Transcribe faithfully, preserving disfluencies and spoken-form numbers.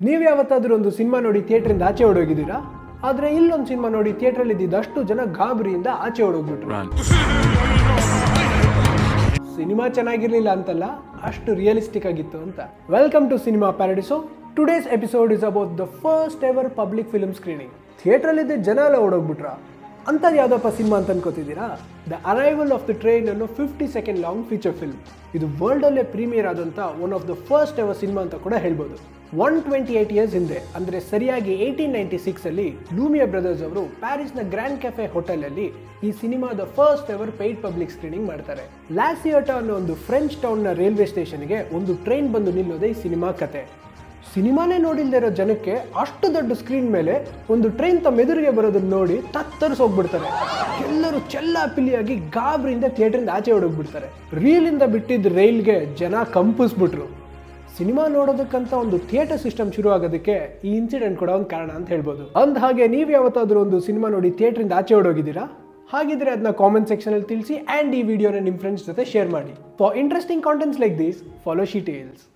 ನೀವು ಯಾವತ್ತಾದರೂ ಒಂದು ಸಿನಿಮಾ ನೋಡಿ ಥಿಯೇಟರಿಂದ ಆಚೆ ಓಡೋಗಿದ್ದೀರಾ? ಆದರೆ ಇಲ್ಲೊಂದು ಸಿನಿಮಾ ನೋಡಿ ಥಿಯೇಟ್ರಲ್ಲಿ ಇದ್ದಿದ್ದಷ್ಟು ಜನ ಗಾಬರಿಯಿಂದ ಆಚೆ ಓಡೋಗ್ಬಿಟ್ರು. ಸಿನಿಮಾ ಚೆನ್ನಾಗಿರ್ಲಿಲ್ಲ ಅಂತಲ್ಲ, ಅಷ್ಟು ರಿಯಲಿಸ್ಟಿಕ್ ಆಗಿತ್ತು ಅಂತ. Welcome to Cinema Paradiso. Today's episode is about the first ever public film screening. ಥಿಯೇಟ್ರಲ್ಲಿದ್ದ ಜನ ಎಲ್ಲ ಓಡೋಗ್ಬಿಟ್ರ. ಅಂಥದ್ದು ಯಾವುದಪ್ಪ ಸಿನಿಮಾ ಅಂತ ಅನ್ಕೋತಿದ್ದೀರಾ? The arrival of the train ಅನ್ನೋ fifty second long feature film. ಇದು ವರ್ಲ್ಡಲ್ಲೇ ಪ್ರೀಮಿಯರ್ ಆದಂಥ one of the first ever cinema ಅಂತ ಕೂಡ ಹೇಳ್ಬೋದು. ಒನ್ ಟ್ವೆಂಟಿ ಏಟ್ ಇಯರ್ಸ್ ಹಿಂದೆ, ಅಂದರೆ ಸರಿಯಾಗಿ ಏಯ್ಟೀನ್ ನೈಂಟಿ ಸಿಕ್ಸಲ್ಲಿ ಲೂಮಿಯಾ ಬ್ರದರ್ಸ್ ಅವರು ಪ್ಯಾರಿಸ್ನ ಗ್ರ್ಯಾಂಡ್ ಕೆಫೆ ಹೋಟೆಲಲ್ಲಿ ಈ ಸಿನಿಮಾದ first ever paid public screening ಮಾಡ್ತಾರೆ. ಲಾ ಸಿಯೋಟಾ ಅನ್ನೋ ಒಂದು ಫ್ರೆಂಚ್ ಟೌನ್ನ ರೈಲ್ವೆ ಸ್ಟೇಷನ್ಗೆ ಒಂದು ಟ್ರೈನ್ ಬಂದು ನಿಲ್ಲೋದೇ ಈ ಸಿನಿಮಾ ಕತೆ. ಸಿನಿಮಾನೇ ನೋಡಿಲ್ದೇ ಇರೋ ಜನಕ್ಕೆ ಅಷ್ಟು ದೊಡ್ಡ ಸ್ಕ್ರೀನ್ ಮೇಲೆ ಒಂದು ಟ್ರೈನ್ ತಮ್ಮ ಎದುರಿಗೆ ಬರೋದನ್ನ ನೋಡಿ ತತ್ತರಿಸಿ ಹೋಗ್ಬಿಡ್ತಾರೆ. ಎಲ್ಲರೂ ಚೆಲ್ಲಾಪಿಲಿಯಾಗಿ ಗಾಬರಿಯಿಂದ ಥಿಯೇಟ್ರಿಂದ ಆಚೆ ಹೊಡೋಗ್ಬಿಡ್ತಾರೆ. ರೀಲಿಂದ ಬಿಟ್ಟಿದ್ದ ರೈಲ್ಗೆ ಜನ ಕಂಪಿಸ್ಬಿಟ್ರು. ಸಿನಿಮಾ ನೋಡೋದಕ್ಕಂತ ಒಂದು ಥಿಯೇಟರ್ ಸಿಸ್ಟಮ್ ಶುರು ಆಗೋದಕ್ಕೆ ಈ ಇನ್ಸಿಡೆಂಟ್ ಕೂಡ ಒಂದು ಕಾರಣ ಅಂತ ಹೇಳ್ಬೋದು. ಅಂದ ಹಾಗೆ ನೀವು ಯಾವತ್ತಾದ್ರೂ ಒಂದು ಸಿನಿಮಾ ನೋಡಿ ಥಿಯೇಟ್ರಿಂದ ಆಚೆ ಹೊಡೋಗಿದ್ದೀರಾ? ಹಾಗಿದ್ರೆ ಅದನ್ನ ಕಾಮೆಂಟ್ ಸೆಕ್ಷನ್ ಅಲ್ಲಿ ತಿಳಿಸಿ, ಆ್ಯಂಡ್ ಈ ವಿಡಿಯೋನ ನಿಮ್ಮ ಫ್ರೆಂಡ್ಸ್ ಜೊತೆ ಶೇರ್ ಮಾಡಿ. For interesting contents like this, follow She tiles.